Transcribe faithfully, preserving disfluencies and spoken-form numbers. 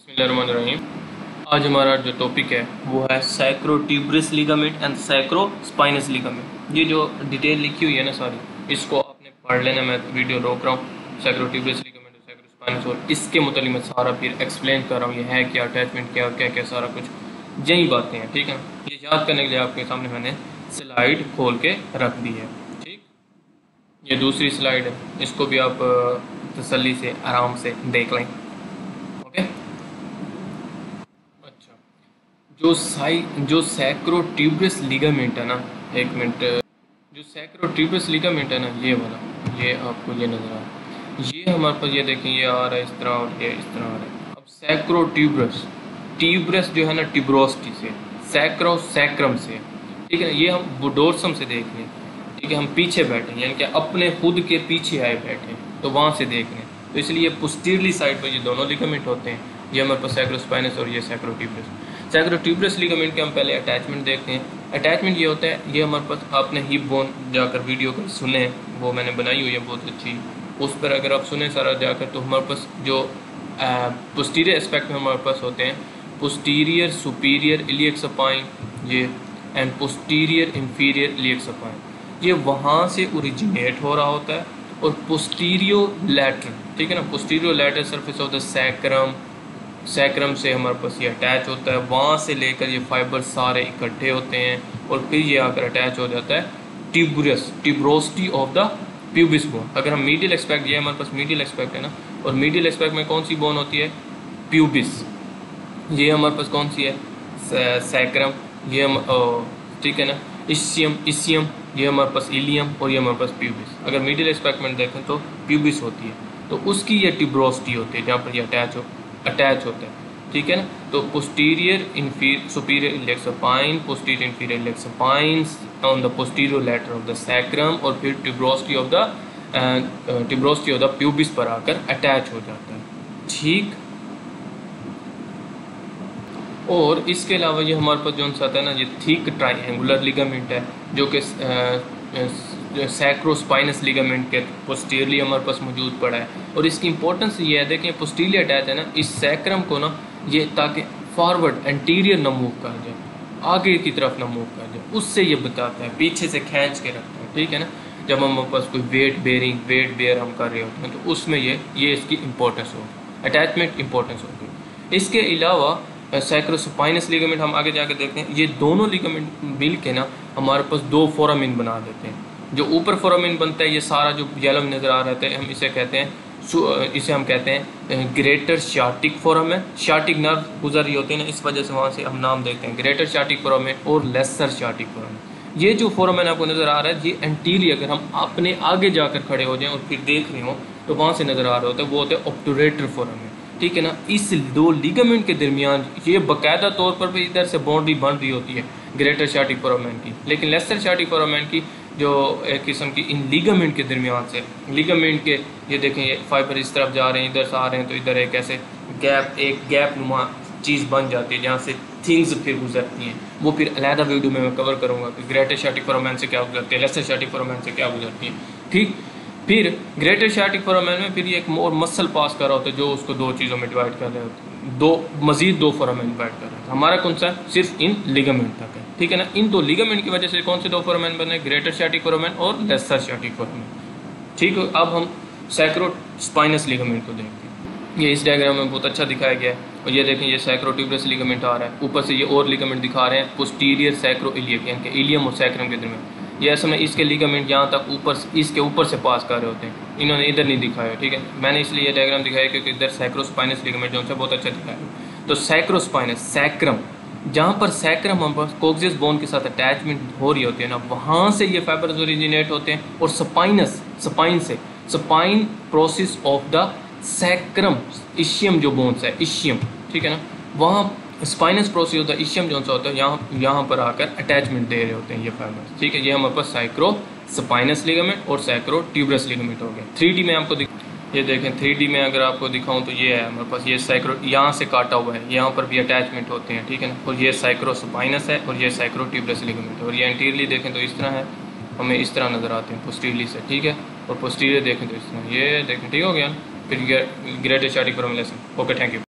बिस्मिल्लाहिर्रहमानिर्रहीम। आज हमारा जो टॉपिक है वो है sacrotuberous ligament and sacrospinous ligament. ये जो डिटेल लिखी हुई है ना सारी, इसको आपने पढ़ लेना। मैं वीडियो रोक रहा हूँ। सैक्रोट्यूबरस लिगामेंट और सैक्रोस्पाइनस और इसके मुतालिक मैं सारा फिर एक्सप्लेन कर रहा हूँ, ये है क्या, अटैचमेंट क्या क्या क्या, सारा कुछ यही बातें हैं। ठीक है, ये याद करने के लिए आपके सामने मैंने स्लाइड खोल के रख दी है। ठीक, ये दूसरी स्लाइड है, इसको भी आप तसल्ली से आराम से देख लें। ओके, अच्छा, जो साई जो सैक्रोट्यूबरस लिगामेंट है ना, एक मिनट, जो सैक्रोट्यूबरस लिगामेंट है ना, ये वाला, ये आपको ये नज़र आ रहा है, ये हमारे पास, ये देखें, ये आ रहा है इस तरह और ये इस तरह आ रहा है। अब सैक्रोट्यूबरस, ट्यूबरस जो है ना टिब्रोस्टी से, सैक्रो सैक्रम से, ठीक है ना, ये हम डोर्सम से देख लें। ठीक है, हम पीछे बैठे यानी कि अपने खुद के पीछे आए बैठे, तो वहाँ से देख लें, तो इसलिए पोस्टीरियरली साइड पर ये दोनों लिगामेंट होते हैं। ये हमारे पास सैक्रोस्पाइनस और ये सैक्रोट्यूबरस। सैक्रोट्यूबरस लिगामेंट के हम पहले अटैचमेंट देखते हैं। अटैचमेंट ये होता है, ये हमारे पास, आपने हिप बोन जाकर वीडियो कर सुने, वो मैंने बनाई हुई है बहुत अच्छी, उस पर अगर आप सुने सारा जाकर, तो हमारे पास जो पोस्टीरियर एस्पेक्ट में हमारे पास होते हैं, पोस्टीरियर सुपीरियर इलियक सपाइन ये, and posterior inferior iliac spine, ये वहाँ से ओरिजिनेट हो रहा होता है। और पोस्टीरियो लैटरल, ठीक है ना, posterolateral surface of the sacrum, sacrum से हमारे पास ये अटैच होता है, वहाँ से लेकर ये फाइबर सारे इकट्ठे होते हैं और फिर ये आकर अटैच हो जाता है tuberous, tuberosity of the pubis bone. अगर हम मीडियल एक्सपेक्ट, ये हमारे पास मीडियल एक्सपेक्ट है ना, और मीडियल एक्सपेक्ट में कौन सी बोन होती है, प्यूबिस। ये हमारे पास कौन सी है, सैक्रम, ये हम, ठीक है ना, इशियम, इशियम, ये हमारे पास इलियम, और ये हमारे पास प्यूबिस। अगर मिडिल एस्पेक्ट में देखें तो प्यूबिस होती है, तो उसकी ये ट्यूबरोस्टी होती है जहाँ पर ये अटैच हो अटैच होता है। ठीक है ना, तो posterior inferior superior iliac spine, posterior inferior iliac spine on the posterior letter of the sacrum, और फिर tuberosity of the tuberosity of the pubis पर आकर अटैच हो जाता है। ठीक, और इसके अलावा ये हमारे पास जो सा आता है ना, ये थिक ट्राइंगुलर लिगामेंट है, जो कि सैक्रोस्पाइनस लिगामेंट के पोस्टीरियरली हमारे पास मौजूद पड़ा है। और इसकी इंपॉर्टेंस ये है, देखें, पोस्टीरियर अटैच है ना इस सैक्रम को ना, ये ताकि फॉरवर्ड एंटीरियर न मूव कर जाए, आगे की तरफ न मूव कर जाए, उससे ये बताता है, पीछे से खींच के रखता है। ठीक है ना, जब हमारे पास कोई वेट बेयरिंग वेट बेयर हम कर रहे होते हैं, तो उसमें ये ये इसकी इंपॉर्टेंस होगी, अटैचमेंट इंपॉर्टेंस होगी। इसके अलावा सैक्रोस्पाइनस लिगामेंट हम आगे जाकर देखते हैं, ये दोनों लिगामेंट मिल के ना हमारे पास दो फोरामिन बना देते हैं। जो ऊपर फोरामिन बनता है, ये सारा जो येलो में नज़र आ रहा है, हम इसे कहते हैं, इसे हम कहते हैं greater sciatic foramen. Sciatic nerve गुजर रही होती है ना, इस वजह से वहाँ से हम नाम देखते हैं ग्रेटर शार्टिक फोरामेन और लेसर शार्टिक फोरामेन। ये जो फोरामेन आपको नज़र आ रहा है, ये एंटीरियर, अगर हम अपने आगे जाकर खड़े हो जाएं और फिर देख रहे हो तो वहाँ से नज़र आ रहा होता है, वो होता है ऑब्टुरेटर फोरामेन। ठीक है ना, इस दो लिगामेंट के दरमियान ये बाकायदा तौर पर भी इधर से बाउंड्री बन रही होती है ग्रेटर शार्टिक फोरामेन की, लेकिन लेसर शार्टिक फोरामेन की जो एक किस्म की इन लिगामेंट के दरमियान से, लिगामेंट के, ये देखें, ये फाइबर इस तरफ जा रहे हैं, इधर से आ रहे हैं, तो इधर एक ऐसे गैप, एक गैप नुमा चीज़ बन जाती है जहाँ से थिंग्स फिर गुजरती हैं। वो फिर अलहदा वीडियो में मैं कवर करूँगा कि ग्रेटर शार्टिक फोरामेन से क्या गुजरती है, लेसर शार्टिक फोरामेन से क्या गुजरती है। ठीक, फिर ग्रेटर शार्टिक फोरामेन में फिर ये एक और मसल पास कर रहा होता है, जो उसको दो चीज़ों में डिवाइड कर रहे होते हैं, दो मजीद दो फोरामेन डिवाइड कर रहे हैं। हमारा कौन सा, सिर्फ इन लिगामेंट तक है। ठीक है ना, इन दो लिगामेंट की वजह से कौन से दो फोरामेन बने, ग्रेटर शार्टिक फोरामेन और लेसर शार्टिक फोरामेन। ठीक है, अब हम सैक्रोस्पाइनस लिगामेंट को देखते हैं। ये इस डायग्राम में बहुत अच्छा दिखाया गया है, और ये देखें, ये सैक्रोट्यूबरस लिगामेंट आ रहा है, ऊपर से ये और लिगामेंट दिखा रहे हैं पोस्टीरियर सैक्रो इलियक, यानी कि इलियम और सैक्रम के दरमियान। ये असल में इसके लिगामेंट यहाँ तक ऊपर, इसके ऊपर से पास कर रहे होते हैं, इन्होंने इधर नहीं दिखाया। ठीक है, मैंने इसलिए ये डायग्राम दिखाया क्योंकि इधर सैक्रोस्पाइनस लिगामेंट जो है बहुत अच्छा दिखाया। तो सैक्रोस्पाइनस, सैक्रम, जहाँ पर सैक्रम हम पर कोक्सियस बोन के साथ अटैचमेंट हो रही होती है ना, वहाँ से ये फाइबर्स ओरिजिनेट होते हैं। और स्पाइनस, स्पाइन से, spine process of the sacrum, ischium जो बोन्स है, इशियम, ठीक है ना, वहाँ spinous process of the ischium जो सा होता है, यहाँ यहाँ पर आकर अटैचमेंट दे रहे होते हैं ये फाइबर्स। ठीक है, ये हमारे पास सैक्रोस्पाइनस लिगामेंट और सैक्रोट्यूबरस लिगामेंट हो गया। थ्री डी में आपको दिख, ये देखें, थ्री डी में अगर आपको दिखाऊं तो ये है हमारे पास, ये सैक्रो यहाँ से काटा हुआ है, यहाँ पर भी अटैचमेंट होते हैं। ठीक है ना, और ये सैक्रोस्पाइनस है और ये सैक्रोट्यूबरस लिगामेंट है। और ये एंटीरियरली देखें तो इस तरह है, हमें इस तरह नज़र आते हैं पोस्टीरियरली से। ठीक है, और पोस्टीरियर देखें तो इस तरह, ये देखें, ठीक हो गया। फिर greater sciatic foramen lesson. Okay, thank you.